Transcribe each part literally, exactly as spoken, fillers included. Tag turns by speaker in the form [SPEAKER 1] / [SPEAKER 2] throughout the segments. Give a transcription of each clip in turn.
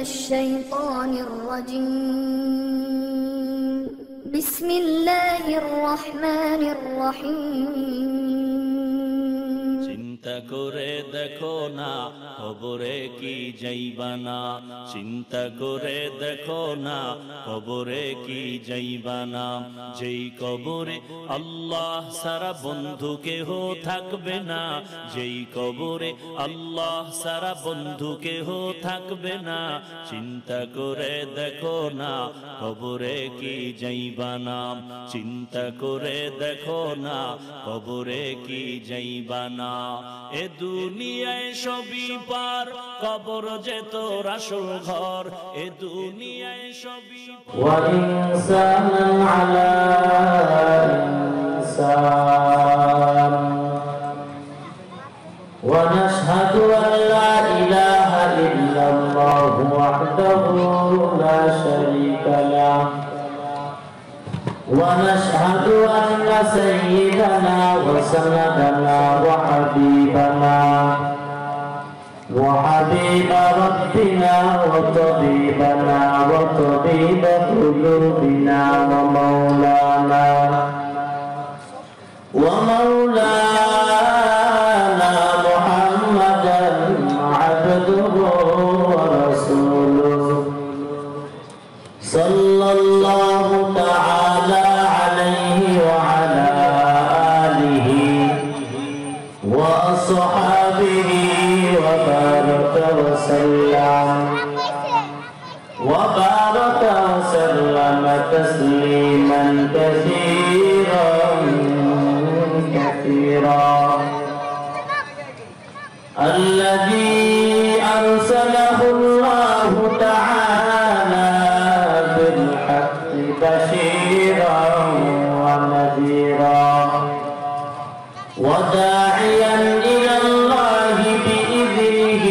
[SPEAKER 1] الشيطان الرجيم بسم الله الرحمن الرحيم
[SPEAKER 2] চিন্তা করে দেখো না কবরে কি যাইবা না চিন্তা করে দেখো না কবরে কি যাইবা না যেই কবরে আল্লাহ সারা বন্ধু কেহ থাকবে না যেই কবরে আল্লাহ সারা বন্ধু কেহ থাকবে না চিন্তা করে দেখো না কবরে কি যাইবা না চিন্তা করে দেখো না কবরে কি যাইবা না এ দুনিয়ায় সবই পার কবর যে তোর আসল ঘর এ দুনিয়ায় সবই
[SPEAKER 3] ওয়া ইনসানান আলা ইনসান ওয়া নাশহাদু আন লা ইলাহা ইল্লাল্লাহু ওয়াহদাহু লা শারীকা লাহু ونشهد أن سيدنا وسندنا وحبيبنا وحبيب ربنا وطبيبنا وطبيب قلوبنا ومولانا ومولانا محمدا عبده ورسوله صلى الله تعالى عليه وعلى آله وأصحابه وبارك وسلم وبارك وسلم تسليما كثيرا كثيرا الذي أرسله الله تعالى بشيرا ونذيرا وداعيا إلى الله بإذنه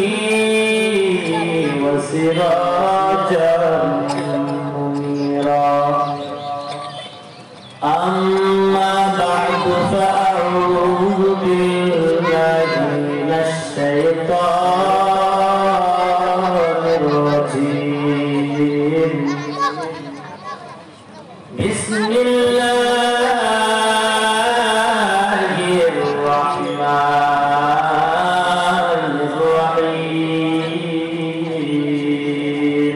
[SPEAKER 3] وسراجا منيرا أما بعد فأعوذ بالله من الشيطان الرجيم بسم الله الرحمن الرحيم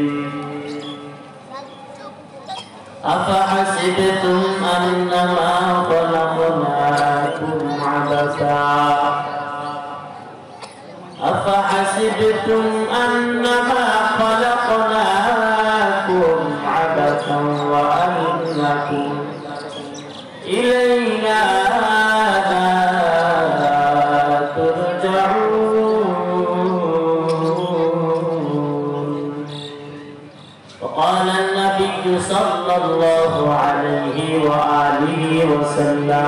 [SPEAKER 3] أفحسبتم أنما خلقناكم عبثا أفحسبتم أنما خلقناكم عبثا وأنكم إلينا لا ترجعون وقال النبي صلى الله عليه وآله وسلم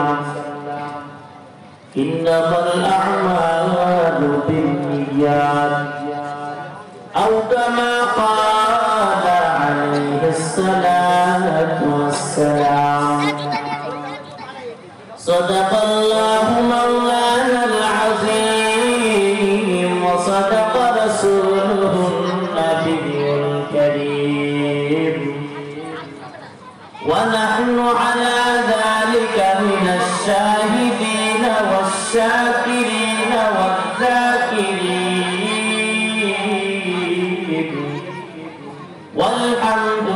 [SPEAKER 3] إنما الأعمال بالنيات أو كما قال عليه الصلاة والسلام صدق الله مولانا العظيم وصدق رسوله النبي الكريم ونحن على ذلك من الشاهدين والشاكرين والذاكرين والحمد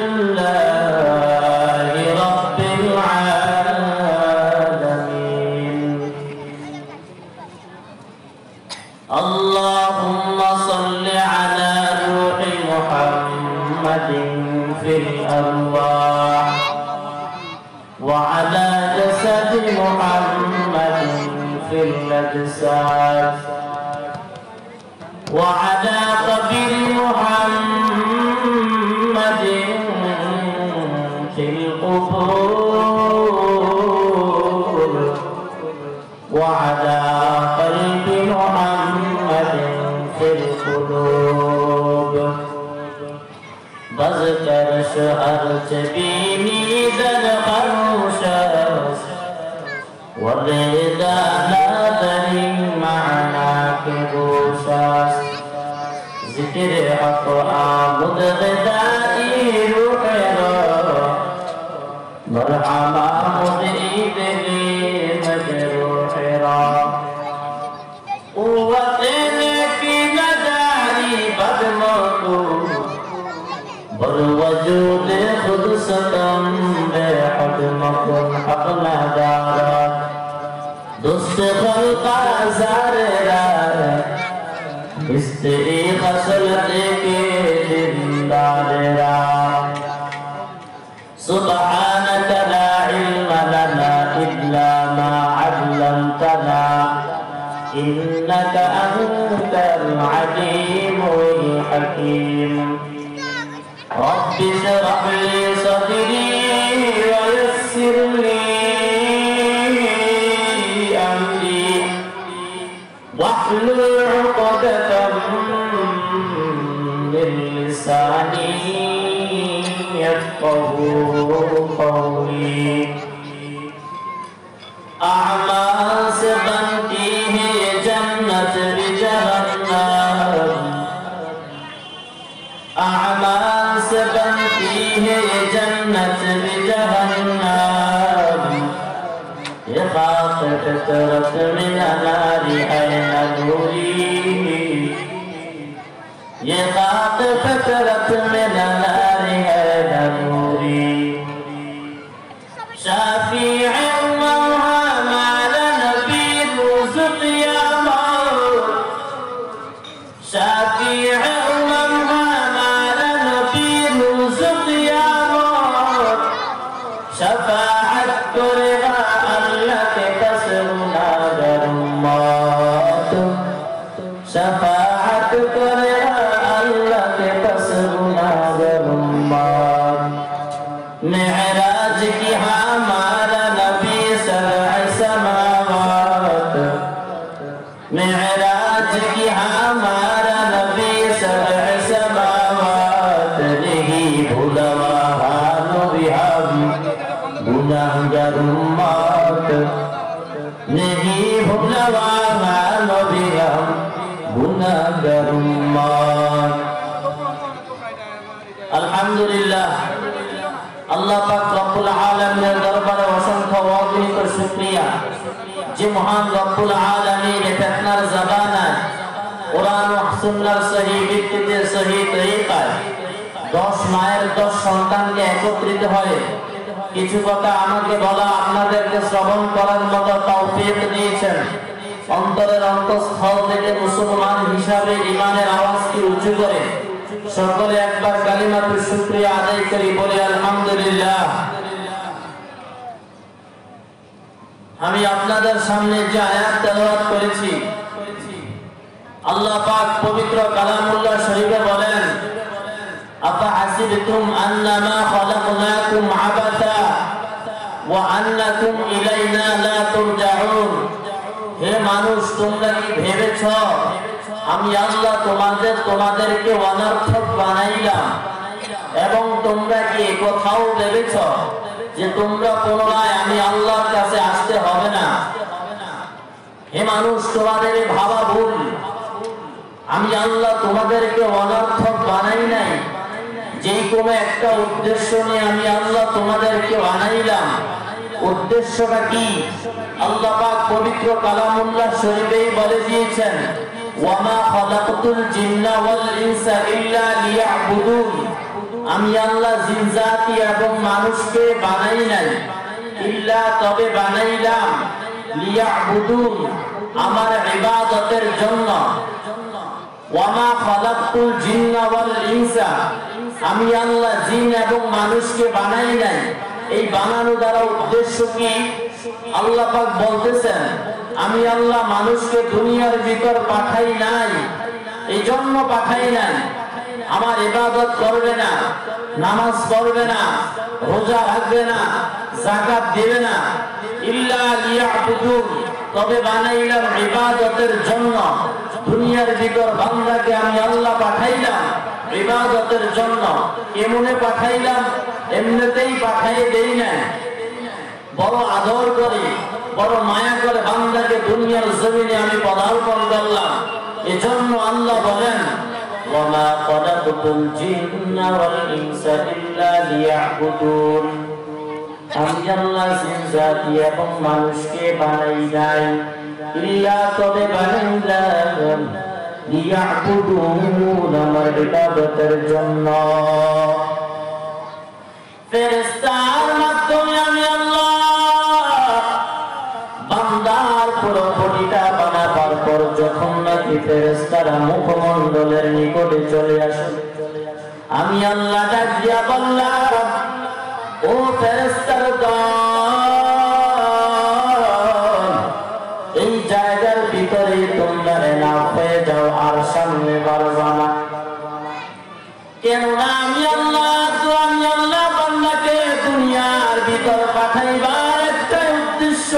[SPEAKER 3] لله رب العالمين. اللهم صل على روح محمد في الأرواح وعلى جسد محمد في الأجساد وعلى قبر محمد في القبور وعلى قلب محمد في القلوب بذكر شهر جبيني ذا الخرشاش والرضا نادر معناك بوشاش जिक्र हक आमुद ग़िज़ाई रूह रा मरहबा मुदई दिली मजरूह रा क़ुव्वत की नजारी बदमको बर वजूद खुद सतम बेहद मकुन हक नदारा दुस्त खल्क़ा ज़ारा इस्तेरी खसलत के दिलदारा सुब्हानक ला इल्म लना इल्ला मा अल्लमतना इन्नक अंतल अलीमुल हकीम रब्बि इश्रह ली सदरी व यस्सिर ली अमरी वाहलुल उक़दतम मिन लिसानी यफ़क़हू क़ौली अअमाल से बनती है ये जन्नत भी जहन्नम अअमाल से बनती है ये जन्नत भी जहन्नम ये खाक फितरत मिन नारी है नूरी ये खाक फितरत मिन नारी है नूरी शाफीअ नहीं भुलवा नबी हम गुनाहगार उम्मत अल्हम्दुलिल्लाह अल्लाह पाक रब्बुल आलमीনের দরবারে অসংখ্য অগণিত শুকরিয়া যে মহান রব্বুল আলামিন ফিতনার জামানায় কোরআন ও সুন্নাহর সহি ভিত্তিতে সহি তরিকায় দশ মায়ের দশ সন্তানকে একত্রিত হয়ে কিছু কথা আমাকে বলা আপনাদেরকে শ্রবণ করার মতো তৌফিক দিয়েছেন অন্তরের অন্তঃস্থল থেকে মুসলমান হিসাবে ঈমানের আওয়াজকে উঁচু করে সকলে একবার কালিমাতুল শুকরিয়া আদায় করি বলি আলহামদুলিল্লাহ আমি আপনাদের সামনে যে আয়াত তেলাওয়াত করেছি আল্লাহ পাক পবিত্র কালামুল্লাহ শরীফে বলেন أفحسبتم أنما خلقناكم عبثا وأنكم إلينا لا ترجعون হে মানুষ তোমরা কি ভেবেছো আমি আল্লাহ তোমাদের তোমাদেরকে অনর্থক বানাইলাম এবং তোমরা কি কোথাও ভেবেছো যে তোমরা পুনরায় আমি আল্লাহর কাছে আসতে হবে না হে মানুষ তোমাদের ভাবা ভুল আমি আল্লাহ তোমাদেরকে অনর্থক বানাই নাই যে কোনো একটা উদ্দেশ্য নিয়ে আমি আল্লাহ তোমাদেরকে বানাইলাম উদ্দেশ্যটা কি আল্লাহ পাক পবিত্র কালামুল্লাহ শরীফেই বলে দিয়েছেন ওয়ামা খালাকতুল জিন্না ওয়াল ইনসা ইল্লা লিয়াবুদুন আমি আল্লাহ জিন জাতি এবং মানুষকে বানাই নাই ইল্লা তবে বানাইলাম লিয়াবুদুন আমার ইবাদতের জন্য ওয়ামা খালাকতুল জিন্না ওয়াল ইনসা আমি আল্লাহ জিন এবং মানুষকে বানাই নাই এই বানানো দ্বারা উদ্দেশ্য কি আল্লাহ পাক বলতেছেন আমি আল্লাহ মানুষকে দুনিয়ার ভিতর পাঠাই নাই এই জন্য পাঠাই নাই আমার ইবাদত করবে না নামাজ পড়বে না রোজা রাখবে না যাকাত দেবে না ইল্লা লিয়াবুদুন তবে বানাইলাম ইবাদতের জন্য দুনিয়ার ভিতর বান্দাকে আমি আল্লাহ পাঠাইলাম ইবাদতের জন্য এমনে পাঠাইলাম এমনিতেই পাঠাইয়ে দেই না বড় আদর করে বড় মায়া করে বান্দাকে দুনিয়ার জমিনে আমি পদার্পণ করলাম এজন্য আল্লাহ বলেন وما خلقت الجن والإنس إلا ليعبدون আমি আল্লাহ জিন জাতি এবং মানুষকে বানাই নাই ইল্লা তবে বানাইলাম লিয়াবুদুন আমার ইবাদতের জন্য ফেরেশতার মাধ্যমে আমি আল্লাহ বান্দার পুরো বডিটা বানাবার পর যখন নাকি ফেরেশতারা মুখমণ্ডলের নিকটে চলে আসে আমি আল্লাহ ডাক দিয়া বললাম ও ফেরেশতার দল এই জায়গার ভিতরে তোমরা না হয়ে যাও আর সামনে বাড়বা না কেননা আমি আল্লাহ তো আমি আল্লাহ বান্দাকে দুনিয়ার ভিতর পাঠাইবার একটা উদ্দেশ্য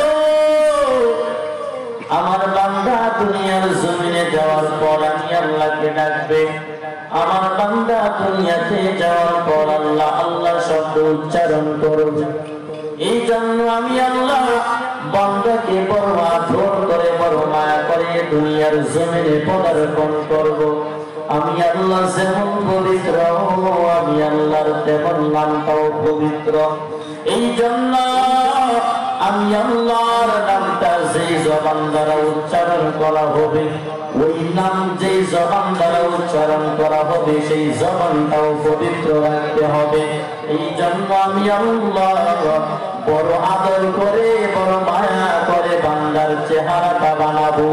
[SPEAKER 3] আমার বান্দা দুনিয়ার জমিনে যাওয়ার পর আমি আল্লাহকে ডাকবে আমার বান্দা দুনিয়াতে যাওয়ার পর আল্লাহ আল্লাহ শব্দ উচ্চারণ করবে এই জন্য আমি আল্লাহ বান্দাকে বড় আদর করে বড় মায়া করে দুনিয়ার জমিনে পদার্পণ করব আমি আল্লাহ যেমন পবিত্র আমি আল্লাহর তেমন নামটাও পবিত্র এই জন্য আমি আল্লাহর নামটা যেই জবান দ্বারা উচ্চারণ করা হবে ওই নাম যেই জবান দ্বারা উচ্চারণ করা হবে সেই জবানটাও পবিত্র রাখতে হবে এই জন্য আমি আল্লাহ বড় আদর করে বড় মায়া করে বান্দার চেহারাটা বানাবো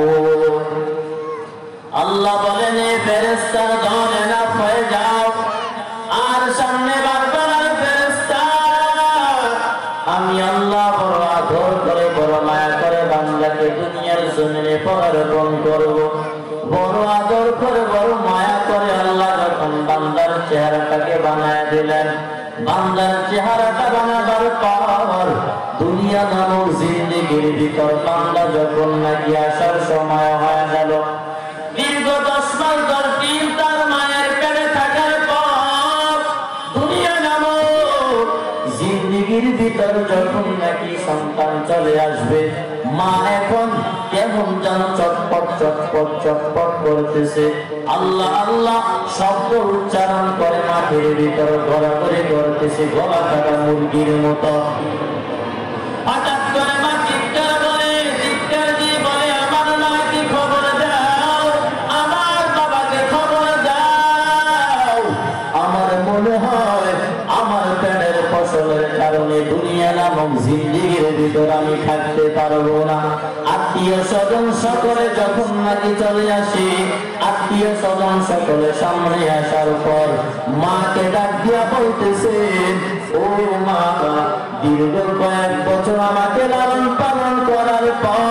[SPEAKER 3] আল্লাহ বলেন এ ফেরেশতার দল না হয়ে যাও আর সামনে বাড়বে না ফেরেশতা আমি আল্লাহ বড় আদর করে বড় মায়া করে বান্দাকে দুনিয়ার জমিনে পদার্পণ করব বড় আদর করে বড় মায়া করে আল্লাহ যখন বান্দার চেহারাটাকে বানায় দিলেন বান্দার চেহারাটা বানাবার পর দুনিয়া নামক জিন্দেগির ভিতর বান্দা যখন নাকি আসার সময় হয়ে গেল দীর্ঘ দশ মাস দশ দিন তার মায়ের পেটে থাকার পর দুনিয়া নামক জিন্দেগির ভিতর যখন নাকি সন্তান চলে আসবে মা এখন কেমন যেন চটপট চটপট চটপট করতেছে আল্লাহ আল্লাহ শব্দ উচ্চারণ করে মাঠের ভিতর গড়াগড়ি করতেছে গলা কাটা মুরগির মতো হঠাৎ করে মা চিৎকার করে চিৎকার দিয়ে বলে আমার মাকে খবর দাও আমার বাবাকে খবর দাও আমার মনে হয় আমার পেটের ফসলের কারণে দুনিয়া নামক জিন্দেগির ভিতর আমি থাকতে পারবো না আত্মীয় স্বজন সকলে যখন নাকি চলে আসে আত্মীয় স্বজন সকলে সামনে আসার পর মাকে ডাক দিয়া বলতেছে ও মা দীর্ঘ কয়েক বছর আমাকে লালন পালন করার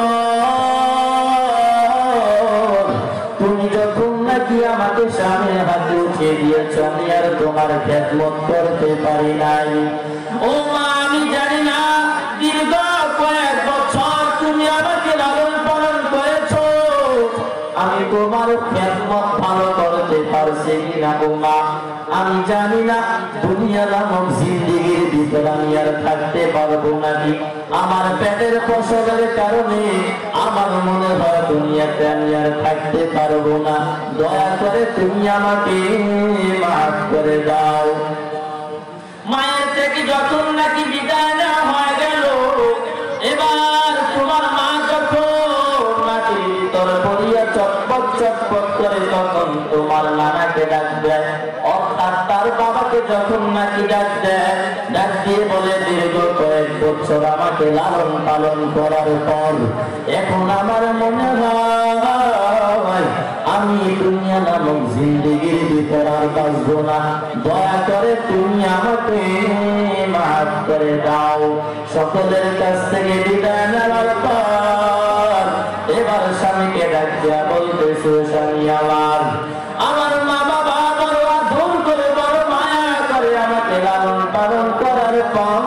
[SPEAKER 3] পর তুমি যখন নাকি আমাকে সামনে হাতে উঠিয়ে দিয়েছ আমি আর তোমার খেদমত করতে পারি নাই ও মা আমি জানি না দীর্ঘ কয়েক বছর তুমি আমাকে লালন পালন করেছ আমি তোমার খেদমত ভালো করতে পারছি কিনা গো মা আমি জানি না দুনিয়া নামক জিন্দেগির ভিতর আমি আর থাকতে পারবো নাকি আমার পেটের ফসলের কারণে আমার মনে হয় দুনিয়াতে আমি আর থাকতে পারবো না দয়া করে তুমি আমাকে মাফ করে দাও মায়ের থেকে যখন নাকি বিদায় নেওয়া হয়ে গেল এবার তোমার মা যখন মাটির ভিতর পড়িয়া চটপট চটপট করে তখন তোমার নানাকে ডাক দেয় অর্থাৎ তার বাবাকে যখন নাকি ডাক দেয় ডাক দিয়ে বলে দীর্ঘ কয়েক বছর আমাকে লালন পালন করার পর এখন আমার মনে হয় আমি দুনিয়া নামক জিন্দেগির ভিতর আর বাঁচবো না দয়া করে তুমি আমাকে মাফ করে দাও সকলের কাছ থেকে বিদায় নেওয়ার পর এবার স্বামীকে ডাক দিয়া বলতেছে স্বামী আমার আমার মা বাবা বড় আদর করে বড় মায়া করে আমাকে লালন পালন করার পর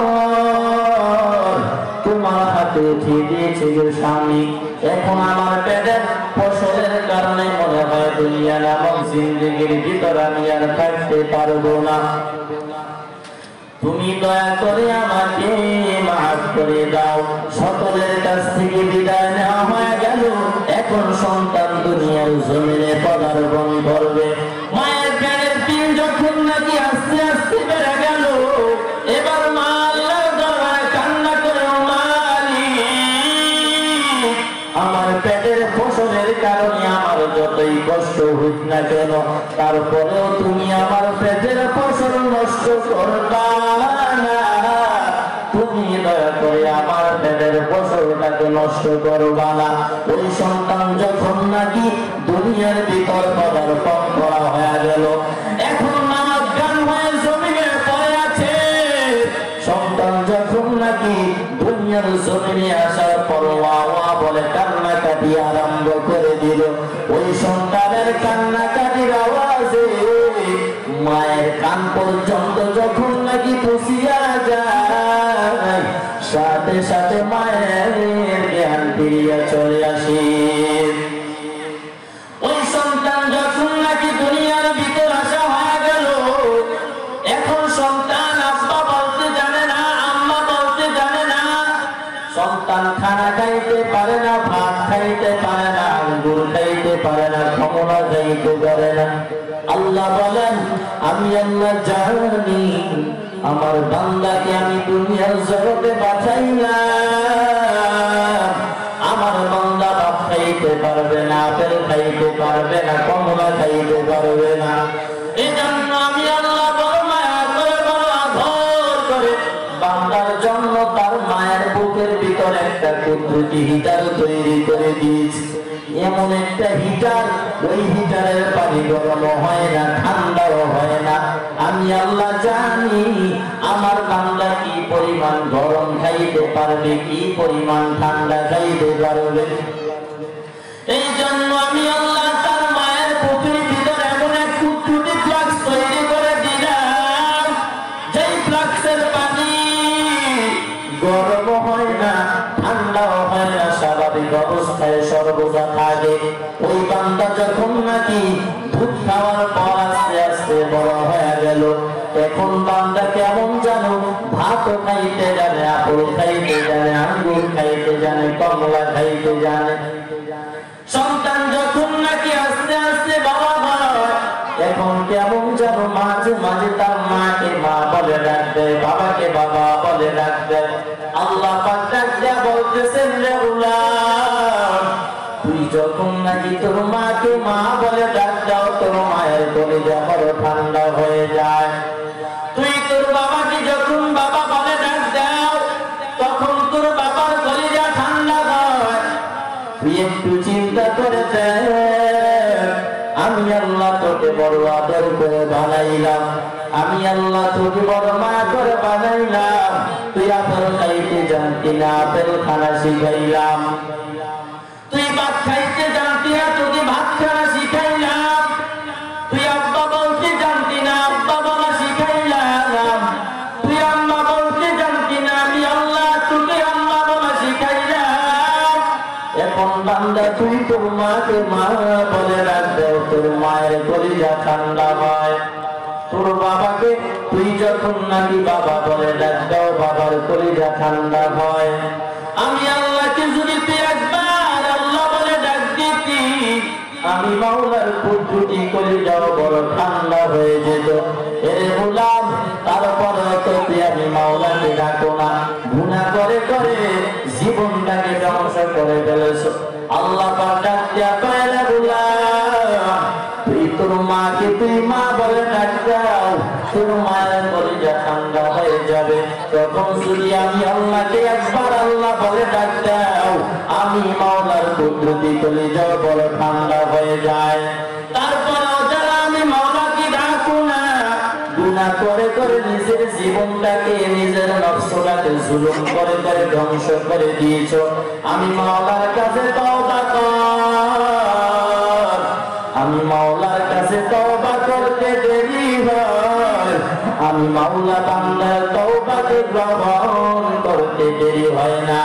[SPEAKER 3] তোমার হাতে উঠিয়ে দিয়েছে যে স্বামী এখন আমার পেটের ফসলের কারণে মনে হয় দুনিয়া নামক জিন্দেগির ভিতর আমি আর থাকতে পারবো না তুমি দয়া করে আমাকে মাফ করে দাও সকলের কাছ থেকে বিদায় নেওয়া হয়ে গেল এখন সন্তান দুনিয়ার জমিনে পদার্পণ করবে মায়া নাকি আস্তে আস্তে বেড়ে গেল। এবার মা আল্লাহর দরবারে কান্না করে, মালিক আমার পেটের ফসলের কারণে আমার যতই কষ্ট হোক না কেন, তারপরেও তুমি আমার পেটের ফসল নষ্ট করবা না। তুমি দয়া করে আমার পেটের ফসলটাকে নষ্ট করবা না। ওই সন্তান যখন নাকি দুনিয়ার ভিতর পদার্পণ করা হয়ে গেল, এখন নামাজ গান হয়ে জমিনে পড়ে আছে। সন্তান যখন নাকি দুনিয়ার জমিনে আসার পর ওয়া ওয়া বলে কান্নাকাটি আরম্ভ করে দিল, ওই সন্তানের কান্নাকাটির আওয়াজে মায়ের কান পর্যন্ত যখন নাকি পৌঁছিয়া যায়, সাথে সাথে মায়ের জ্ঞান ফিরিয়া চলে আসে। ওই সন্তান যখন নাকি দুনিয়ার ভিতর আসা হয়ে গেল, এখন সন্তান আব্বা বলতে জানে না, আম্মা বলতে জানে না। সন্তান খানা খাইতে পারে না, ভাত খাইতে পারে না, আঙ্গুর খাইতে পারে না, কমলা খাইতে পারে না। আল্লাহ বলেন, আমি আল্লাহ জানি আমার বান্দাকে আমি দুনিয়ার জগতে পাঠাইলাম। আমার বান্দা ভাত খাইতে পারবে না, আপেল খাইতে পারবে না, কমলা খাইতে পারবে না। এজন্য আমি আল্লাহ বড় মায়া করে, বড় আদর করে বান্দার জন্য তার মায়ের বুকের ভিতরে একটা কুদরতি হিটার তৈরি করে দিয়েছি। এমন একটা হিটার, ওই হিটারের পানি গরম হয় না, ঠান্ডাও হয় না। আমি আল্লাহ জানি আমার বান্দা কি পরিমাণ গরম খাইতে পারবে, কি পরিমাণ ঠান্ডা খাইতে পারবে। এই জন্য আমি আল্লাহ তার মায়ের বুকের ভিতরে এমন এক কুদরতি ফ্লাক্স তৈরি করে দিলাম, যেই ফ্লাক্সের পানি গরম হয় না, ঠান্ডাও হয় না, স্বাভাবিক অবস্থায় সর্বদা থাকে। ওই বান্দা যখন নাকি দুধ খাওয়ার পর আস্তে আস্তে বড় হয়ে গেল, এখন বান্দা কেমন জানো, ভাতও খাইতে জানে, আপেল খাইতে জানে, আঙ্গুর খাইতে জানে, কমলা খাইতে জানে। সন্তান যখন নাকি আস্তে আস্তে বাবা হয়, এখন কেমন জানো মাঝে মাঝে তার মাকে মা বলে ডাকবে, বাবাকে বাবা বলে ডাকবে। আল্লাহ পাক ডাক দিয়া বলতেছেন, রে গোলাম, তুই যখন নাকি তোর মাকে মা বলে ডাক দাও, তোর মায়ের কলিজা বড় ঠান্ডা হয়ে যায়। তুই তোর বাবাকে যখন বাবা বলে ডাক দাও, তখন তোর বাবার কলিজা ঠান্ডা হয়। তুই একটু চিন্তা করে দেখ, আমি আল্লাহ তোকে বড় আদর করে বানাইলাম, আমি আল্লাহ তোকে বড় মায়া করে বানাইলাম। তুই আপেল খাইতে জানতি না, আপেল খানা শিখাইলাম। তুই ভাত খাইতে জানতি না, তোকে ভাত খানা শিখাইলাম। তুই আব্বা বলতে জানতি না, আব্বা বলা শিখাইলাম। তুই আম্মা বলতে জানতি না, আমি আল্লাহ তোকে আম্মা বলা শিখাইলাম। এখন বান্দা তুই তোর মাকে মা বলে রাখবে, তোর মায়ের কলিজা ঠান্ডা হয়। তোর বাবাকে তুই যখন নাকি বাবা বলে ডাক দাও, বাবার কলিজা ঠান্ডা হয়। আমি আল্লাহকে যদি তুই একবার আল্লাহ বলে ডাক দিতি, আমি মাওলার কুদরতি কলিজাও বড় ঠান্ডা হয়ে যেত। এরে গোলাম, তারপরে তো তুই আমি মাওলাকে ডাকো না, গুনাহ করে করে জীবনটাকে ধ্বংস করে ফেলেছ। আল্লাহ পাক ডাক দিয়া কয়, রে গোলাম, তুই তোর মাকে তুই মা বলে ডাক দাও, তোর মায়ের কলিজা ঠান্ডা হয়ে যাবে। তখন যদি আমি আল্লাহকে একবার আল্লাহ বলে ডাক দাও, আমি মাওলার কুদরতি কলিজা বড় ঠান্ডা হয়ে যায়। তারপরেও যারা আমি মাওলাকে ডাকু না, গুনাহ করে করে নিজের জীবনটাকে, নিজের নফসটাকে জুলুম করে করে ধ্বংস করে দিয়েছ, আমি মাওলার কাছে তওবা কর। আমি মাওলার কাছে তওবা করতে দেরি হয়, আমি মাওলা বান্দার তওবাকে গ্রহণ করতে দেরি হয় না।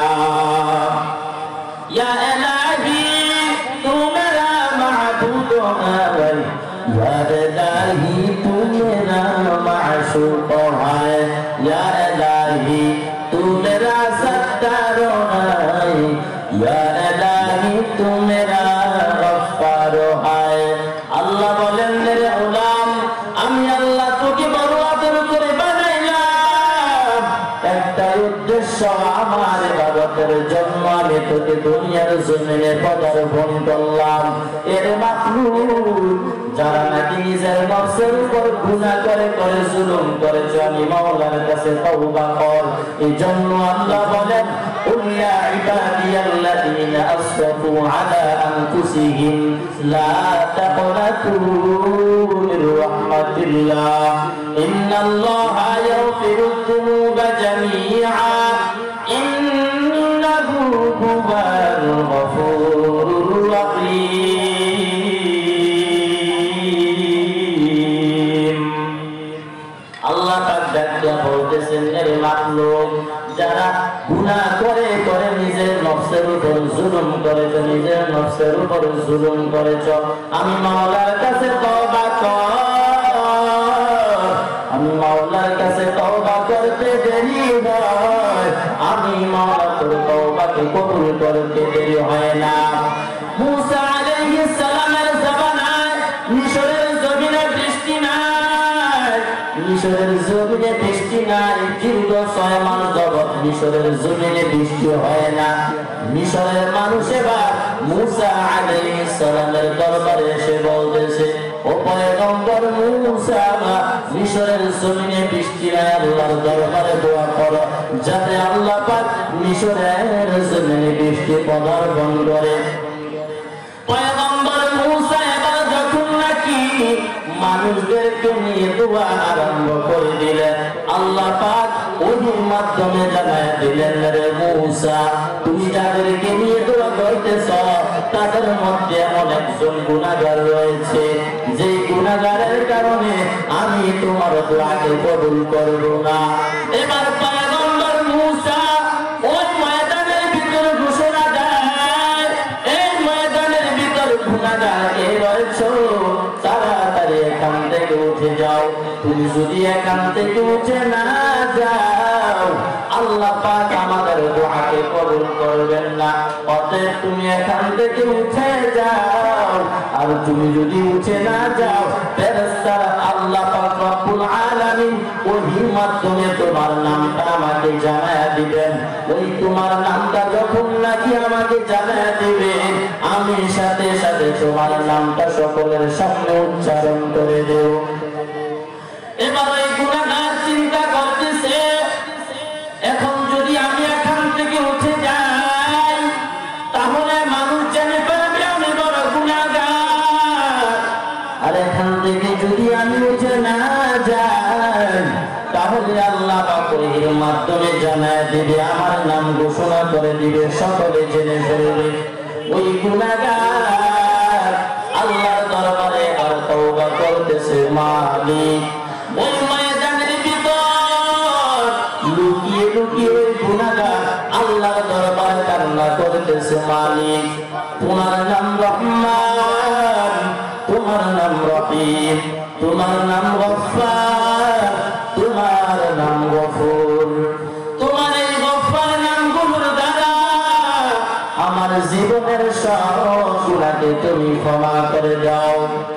[SPEAKER 3] ইয়া ইলাহি তু মেরা মাবুদ है, या इलाही तू मेरा माशूक है, या इलाही तू मेरा सत्तार है, या इलाही तू मेरा गफ्फार है। আল্লাহ বলেন, রে গোলাম, আমি আল্লাহ তোকে আমার ইবাদতের জন্য আমি তোকে দুনিয়ার জমিনে পদার্পণ করলাম। এর মাখলুক যারা নাকি নিজের নফসের উপর গুনাহ করে করে জুলুম করেছে, আমি মাওলার কাছে তওবা কর। এই জন্য আল্লাহ বলেন, কুল ইয়া ইবাদিয়াল্লাযীনা আসরাফু আলা আনফুসিহিম লা তাকনাতু মির রাহমাতিল্লাহ ইন্নাল্লাহা ইয়াগফিরুয যুনুবা জামিআ ইন্নাহু হুয়াল গফুরুর রহিম। আল্লাহ পাক ডাকতে বলতেছেন, এর মাখলুক যারা গুনাহ করে করে নিজের নফসের উপর জুলুম করেছো, নিজের নফসের উপর জুলুম করেছো, আমি মাওলার কাছে তওবা কর। আমি মাওলার কাছে তওবা করতে দেরি হয়, আমি মাওলা তোর তওবাকে কবুল করতে দেরি হয় না। মুসা আলাইহিস সালামের জামানায় মিশরের জমিনে বৃষ্টি নাই, মিশরের জমিনে বৃষ্টি নাই, দীর্ঘ ছয় মাস যাবত মিশরের জমিনে বৃষ্টি হয় না। মিশরের মানুষ এবার মুসা আলাইহিস সালামের দরবারে এসে বলতেছে, ও পয়গম্বর মুসা, মিশরের জমিনে বৃষ্টি নাই, আল্লাহর দরবারে দোয়া করো যাতে আল্লাহ পাক মিশরের জমিনে বৃষ্টি পদার্পণ করে। পয়গম্বর মুসা এবার যখন নাকি মানুষদেরকে নিয়ে দোয়া আরম্ভ করে দিলেন, আল্লাহ পাক ওহির মাধ্যমে জানায় দিলেন, রে মুসা, তুমি যাদেরকে নিয়ে দোয়া করতেছ তাদের মধ্যে এমন একজন গুনাহগার রয়েছে, যে গুনাহগারের কারণে আমি তোমার দোয়াকে কবুল করব না। এবার পয়গম্বর মুসা ওই ময়দানের ভিতর ঘোষণা দেয়, এই ময়দানের ভিতর গুনাহগার কে রয়েছে, তাড়াতাড়ি এখান থেকে উঠে যাও। তুমি যদি এখান থেকে উঠে না যাও, আল্লাহ পাক আমাদের দোয়াকে কবুল করবেন না। অতএব তুমি এখান থেকে উঠে যাও। আর তুমি যদি উঠে না যাও, ফেরেশতারা আল্লাহ পাক রব্বুল আলামিন ওহির মাধ্যমে তোমার নামটা আমাকে জানায়া দিবেন। ওই তোমার নামটা যখন নাকি আমাকে জানায়া দিবে, আমি সাথে সাথে তোমার নামটা সকলের সামনে উচ্চারণ করে দেব। এবার ওই গুনাহগার চিন্তা করতেছে, এখন যদি আমি এখান থেকে উঠে যাই তাহলে মানুষ জেনে ফেলবে আমি বড় গুনাহগার। আর এখান থেকে যদি আমি উঠে না যাই তাহলে আল্লাহ পাক ওহির মাধ্যমে জানায় দিবে, আমার নাম ঘোষণা করে দিবে, সকলে জেনে ফেলবে। ওই গুনাহগার আল্লাহর দরবারে আর তওবা করতেছে, মালিক। ওই ময়দানের ভিতর লুকিয়ে লুকিয়ে ওই গুনাহগার আল্লাহর দরবারে কান্না করতেছে, মালিক, তোমার নাম রহমান, তোমার নাম রহিম, তোমার নাম গফফার, তোমার নাম গফুর। তোমার এই গফফার নামগুলোর দ্বারা আমার জীবনের সব গুনাহকে তুমি ক্ষমা করে দাও।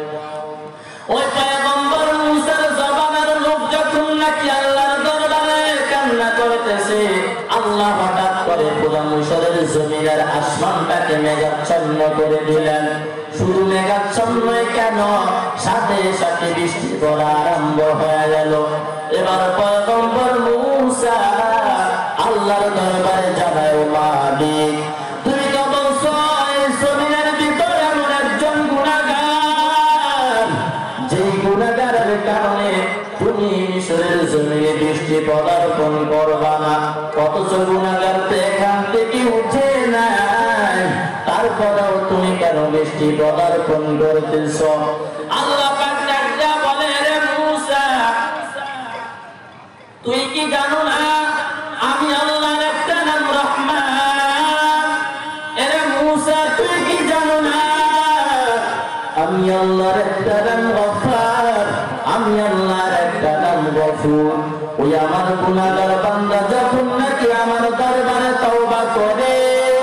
[SPEAKER 3] ওই পয়গম্বর মুসার জবানের লোক যখন নাকি আল্লাহর দরবারে কান্না করতেছে, আল্লাহ হঠাৎ করে পুরা মিশরের জমিনের আসমানটাকে মেঘাচ্ছন্ন করে দিলেন। শুধু মেঘাচ্ছন্নই কেন, সাথে সাথে বৃষ্টি পড়া আরম্ভ হয়ে গেল। এবার পয়গম্বর মুসা আল্লাহর দরবারে জানায়, ও মালিক, তুমি তো বলছো এই জমিনের ভিতরে এমন একজন গুনাহগার, যেই গুনাহগারের কারণে তুমি মিশরের জমিনে বৃষ্টি পদার্পণ করবা না। অথচ গুনাহগার তো এখান থেকে উঠে নাই, তারপরেও তুমি কেন বৃষ্টি পদার্পণ করতেছ? আল্লাহ পাক ডাকতে বলে, রে মুসা, তুই কি জানো না আমি আল্লাহর একটা নাম রহমান? এরে মুসা, তুই কি জানো না আমি আল্লাহর একটা নাম গফফার, আমি আল্লাহর একটা নাম গফুর? ওই আমার গুনাহগার বান্দা যখন নাকি আমার দরবারে তওবা করে,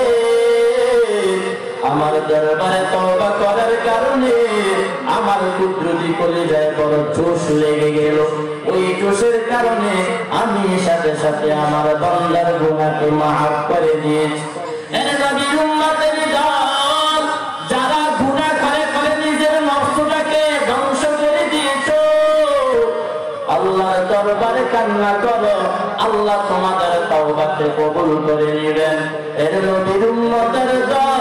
[SPEAKER 3] আমার দরবারে তওবা করার কারণে আমার কুদরতি কলিজায় বড় জোশ লেগে গেল। ওই জোশের কারণে আমি সাথে সাথে আমার বান্দার গুনাহকে মাফ করে দিয়েছি। এর নবীর উম্মতের দল যারা গুনাহ করে করে নিজের নফসটাকে ধ্বংস করে দিয়েছো, আল্লাহর দরবারে কান্না করো, আল্লাহ তোমাদের তাওবাকে কবুল করে নেবেন। এর নবীর উম্মতের দল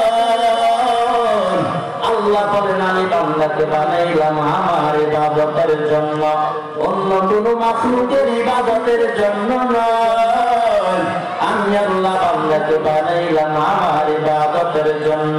[SPEAKER 3] আল্লাহ বলেন আমি বান্দাকে বানাইলাম আমার ইবাদতের জন্য, অন্য কোনো মাখলুকের ইবাদতের জন্য নয়। আমি আল্লাহ বান্দাকে বানাইলাম আমার ইবাদতের জন্য।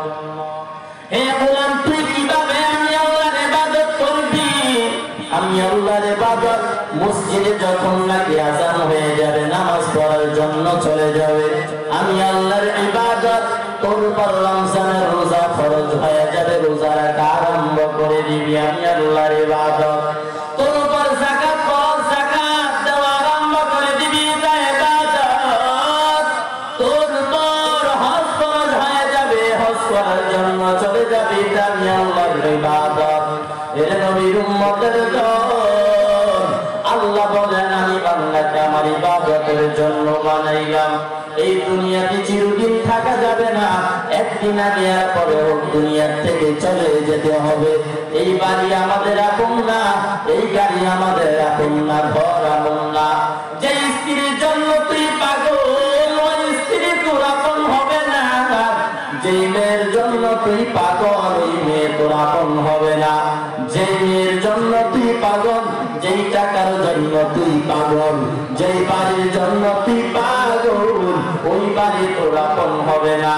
[SPEAKER 3] হে গোলাম তুই কিভাবে আমি আল্লাহর ইবাদত করবি? আমি আল্লাহর ইবাদত মসজিদে যখন নাকি আযান হয়ে যাবে, নামাজ পড়ার জন্য চলে যাবে, আমি আল্লাহর ইবাদত তোর উপর রমজানের রোজা ফরজ হয়ে যাবে, রোজা রাখা আরম্ভ করে দিবি, আমি আল্লাহর ইবাদত। তোর উপর যাকাত ফরজ, যাকাত দেওয়া আরম্ভ করে দিবি, এটা ইবাদত। তোর উপর হজ ফরজ হয়ে যাবে, হজ করার জন্য চলে যাবি, এটা আমি আল্লাহর ইবাদত। এর নবীর উম্মতের দল আল্লাহ বলেন আমি বান্দাকে আমার ইবাদতের জন্য বানাইলাম। এই দুনিয়াতে চিরদিন থাকা যাবে না, একদিন আগে আর পরে হোক দুনিয়ার থেকে চলে যেতে হবে। এই বাড়ি আমাদের আপন না, এই গাড়ি আমাদের আপন না, ঘর আপন না। যে স্ত্রীর জন্য তুই পাগল, ওই স্ত্রী তোর আপন হবে না। যে মেয়ের জন্য তুই পাগল, ওই মেয়ে তোর আপন হবে না। যে মেয়ের জন্য তুই পাগল, যেই টাকার জন্য তুই পাগল, যেই বাড়ির জন্য তুই পাগল, ওই বাড়ি তোর আপন হবে না,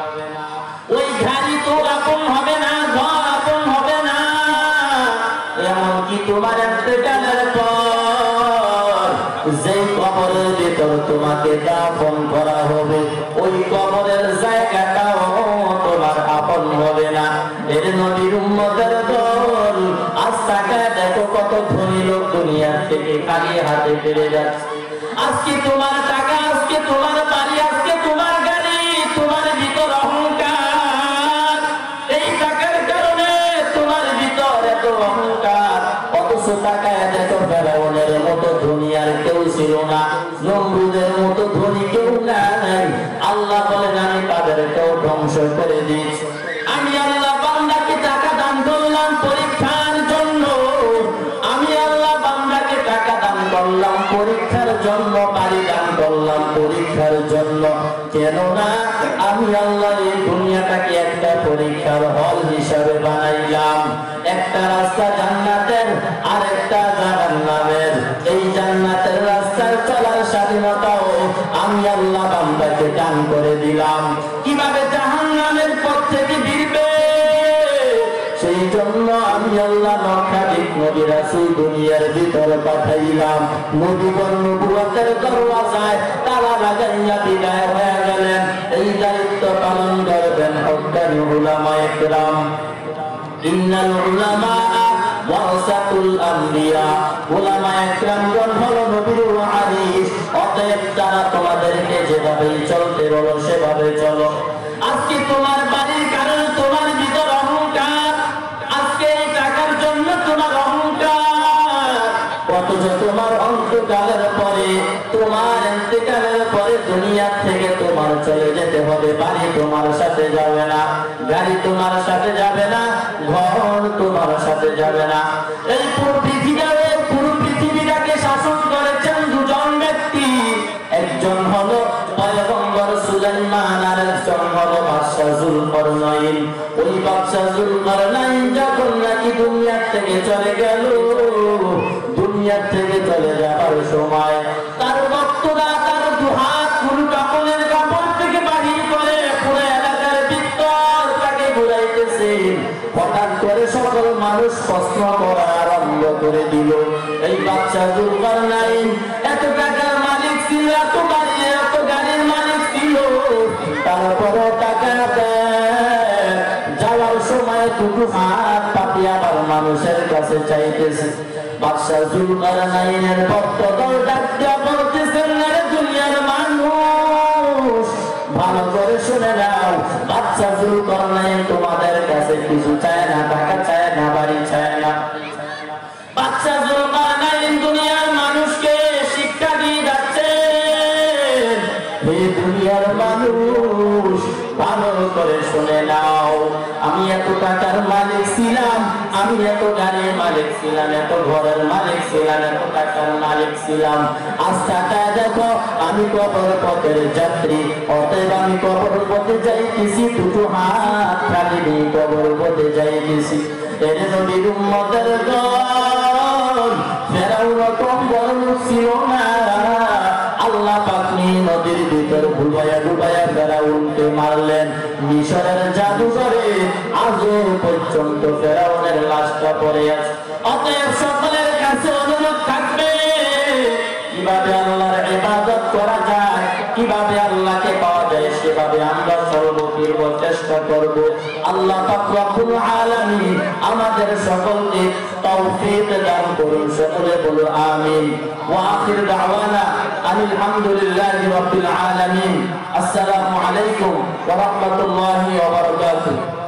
[SPEAKER 3] ওই গাড়ি তোর আপন হবে না, ঘর আপন হবে না। এমনকি তোমার ইন্তেকালের পর যেই কবরের ভিতর তোমাকে দাফন করা হবে, ওই কবরের জায়গাটাও তোমার আপন হবে না। এর নবীর উম্মতের দল আজ তাকায় দেখো কত ধনী লোক দুনিয়ার থেকে খালি হাতে ফিরে যাচ্ছে। আজকে তোমার টাকা, আজকে তোমার বাড়ি, আজকে তোমার গাড়ি, তোমার ভিতর অহংকার। এই টাকার কারণে তোমার ভিতর এত অহংকার। অথচ টাকায় দেখো ফেরাউনের মতো ধনী আর কেউ ছিল না, নমরুদের মতো ধনী কেউ নাই। আল্লাহ বলেন আমি তাদেরকেও ধ্বংস করে দিয়েছি। আমি আল্লাহ বান্দাকে টাকা দান করলাম পরীক্ষার জন্য, আমি আল্লাহ বান্দাকে টাকা দান করলাম পরীক্ষার জন্য, বাড়ি দান করলাম পরীক্ষার জন্য। কেননা আমি আল্লাহ এই দুনিয়াটাকে একটা পরীক্ষার হল হিসাবে বানাইলাম। একটা রাস্তা জান্নাতের, আর একটা জাহান্নামের। এই জান্নাতের রাস্তায় চলার স্বাধীনতাও আমি আল্লাহ বান্দাকে দান করে দিলাম। কিভাবে জাহান্নামের পথ থেকে ফিরবে সেই জন্য আমি আল্লাহ লক্ষাধিক নবী রাসূল দুনিয়ার ভিতর পাঠাইলাম। নবীগণ নবুয়তের দরওয়াজায় তালা লাগাইয়া বিদায় হয়ে গেলেন। এই দায়িত্ব পালন করবেন হক্কানি উলামায়ে কেরাম। ইন্নাল উলামা ওয়ারাসাতুল আম্বিয়া, উলামায়ে কেরামগণ হলো নবীর ওয়ারিস। অতএব তারা তোমাদেরকে যেভাবে চলতে বলো সেভাবে চলো। আজকে তোমার বাড়ির কারণে তোমার ভিতর অহংকার, আজকে এই টাকার জন্য তোমার অহংকার, অথচ তোমার অন্তকালের পরে, তোমার ইন্তেকালের পরে দুনিয়া থেকে তোমার চলে যেতে হবে। বাড়ি তোমার সাথে যাবে না, গাড়ি তোমার সাথে যাবে না, ঘর তোমার সাথে যাবে না। এই পুরো পৃথিবীটাকে পুরো পৃথিবীটাকে শাসন করেছেন দুজন ব্যক্তি। একজন হলো পয়গম্বর সুলাইমান, আর একজন হলো বাদশা যুলকারনাইন। ওই বাদশা যুলকারনাইন যখন নাকি দুনিয়া থেকে চলে গেল, দুনিয়া থেকে চলে যাওয়ার সময় তার ভক্তরা তার দুহাত পুরো কাপড়ের কাপড় থেকে বাহির করে পুরো এলাকার ভিতর তাকে ঘুরাইতেছে। হঠাৎ করে সকল মানুষ প্রশ্ন করা আরম্ভ করে দিল, এই বাদশা যুলকারনাইন এত টাকার মালিক ছিল, এত বাড়ি এত গাড়ির মালিক ছিল, তারপরে টাকা দেয় যাওয়ার সময় দুটো হাত পাতিয়া আবার মানুষের কাছে চাইতেছে। বাদশা যুলকারনাইনের ভক্তদল ডাক দিয়া বলতেছেন, আরে দুনিয়ার মানুষ ভালো করে শুনে নাও, বাদশা যুলকারনাইন তোমাদের কাছে কিছু চায় না, টাকা চায় না, বাড়ি চায় না। বাদশা যুলকারনাইন দুনিয়ার মানুষকে শিক্ষা দুনিয়ার মানুষ ভালো করে শুনে নাও, আমি এত টাকার মালিক ছিলাম, আমি এত গাড়ির মালিক ছিলাম, এত ঘরের মালিক ছিলাম, এত টাকার মালিক ছিলাম, আজ টাকায় দেখো আমি কবর পথের যাত্রী, অতএব আমি কবর পথে যাইতেছি, দুটো হাত খালি নিয়ে কবর পথে যাইতেছি। এর নবীর উম্মতের দল ফেরাউন কম বড় লোক ছিল না, আল্লাহ পাক নদীর ভিতর ডুবাইয়া ডুবাইয়া ফেরাউনকে মারলেন। মিশরের জাদুঘরে আজও পর্যন্ত ফেরাউনের লাশটা পড়ে আছে। অতএব সকলের কাছে অনুরোধ থাকবে, কিভাবে আল্লাহর ইবাদত করা যায়, কিভাবে আল্লাহকে পাওয়া যায়, সেভাবে আমরা সর্বপূর্ব চেষ্টা করব। আল্লাহ পাক রব্বুল আলামিন আমাদের সকলকে তৌফিক দান করুন, সকলে বলো আমিন। ওয়া আখির দাওয়ানা আলহামদুলিল্লাহি রাব্বিল আলামিন। আসসালামু আলাইকুম ওয়া রাহমাতুল্লাহি ওয়া বারাকাতুহু।